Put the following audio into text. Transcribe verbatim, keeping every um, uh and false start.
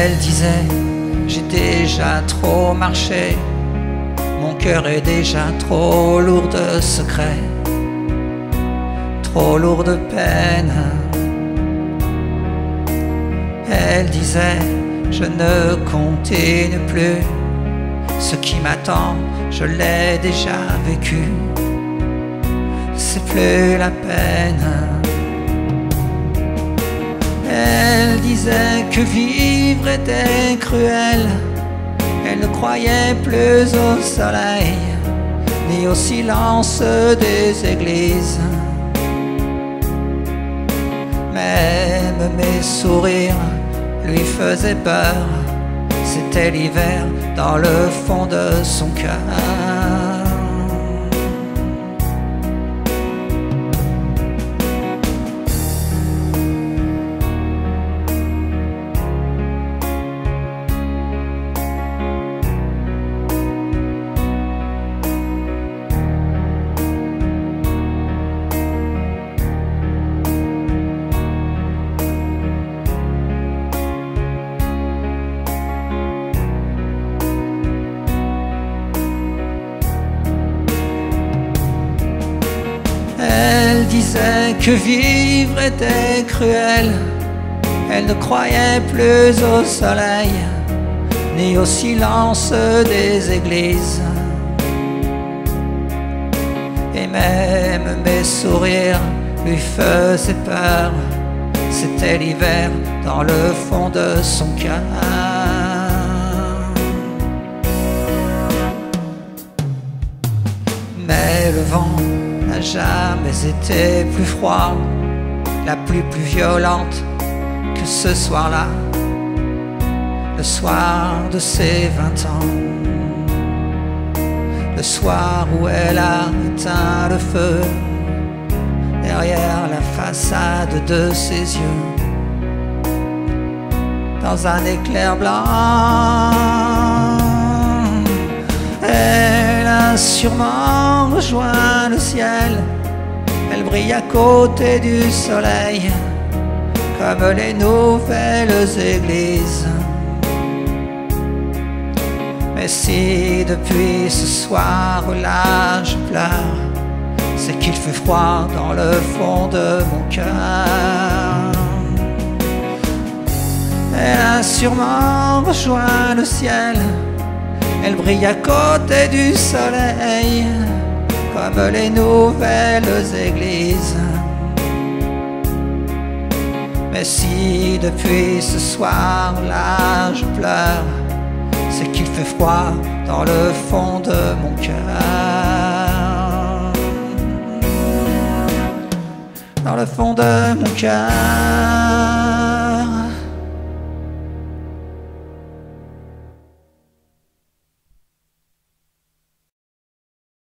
Elle disait, j'ai déjà trop marché, mon cœur est déjà trop lourd de secrets, trop lourd de peine. Elle disait, je ne continue plus, ce qui m'attend, je l'ai déjà vécu, c'est plus la peine. Elle disait que vivre était cruel, elle ne croyait plus au soleil, ni au silence des églises. Même mes sourires lui faisaient peur, c'était l'hiver dans le fond de son cœur. Elle disait que vivre était cruel, elle ne croyait plus au soleil, ni au silence des églises. Et même mes sourires lui faisaient peur, c'était l'hiver dans le fond de son cœur. Mais le vent n'a jamais été plus froid, la pluie plus violente que ce soir-là, le soir de ses vingt ans, le soir où elle a éteint le feu derrière la façade de ses yeux, dans un éclair blanc. Elle a sûrement rejoint le ciel, elle brille à côté du soleil, comme les nouvelles églises. Mais si depuis ce soir-là je pleure, c'est qu'il fait froid dans le fond de mon cœur. Elle a sûrement rejoint le ciel, elle brille à côté du soleil, comme les nouvelles églises. Mais si depuis ce soir-là je pleure, c'est qu'il fait froid dans le fond de mon cœur. Dans le fond de mon cœur.